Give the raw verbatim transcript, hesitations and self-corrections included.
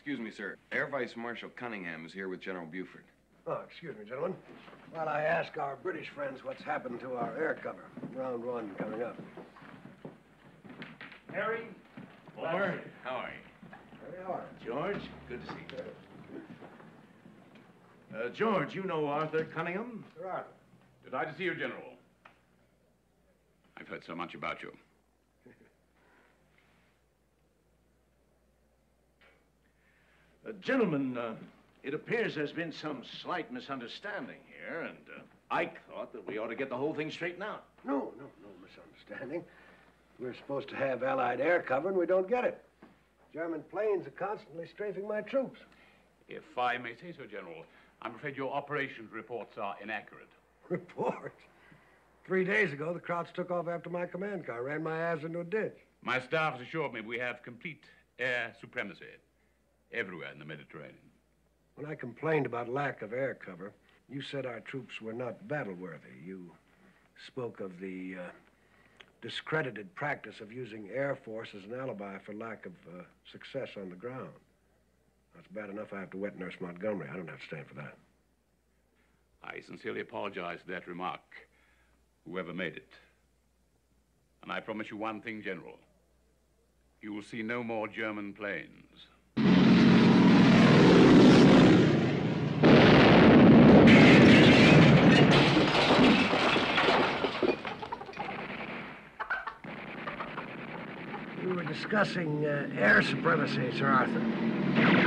Excuse me, sir. Air Vice Marshal Cunningham is here with General Buford. Oh, excuse me, gentlemen. While I ask our British friends what's happened to our air cover. Round one coming up. Harry? Homer, how are you? There they are. George, good to see you. Uh, George, you know Arthur Cunningham? Sir Arthur. Delighted to see you, General. I've heard so much about you. uh, gentlemen, uh, it appears there's been some slight misunderstanding here, and uh, Ike thought that we ought to get the whole thing straightened out. No, no, no misunderstanding. We're supposed to have Allied air cover, and we don't get it. German planes are constantly strafing my troops. If I may say so, General, I'm afraid your operations reports are inaccurate. Reports? Three days ago, the Krauts took off after my command car, ran my ass into a ditch. My staff has assured me we have complete air supremacy everywhere in the Mediterranean. When I complained about lack of air cover, you said our troops were not battle-worthy. You spoke of the uh, discredited practice of using Air Force as an alibi for lack of uh, success on the ground. That's bad enough I have to wet nurse Montgomery. I don't have to stand for that. I sincerely apologize for that remark, whoever made it. And I promise you one thing, General. You will see no more German planes. We were discussing uh, air supremacy, Sir Arthur.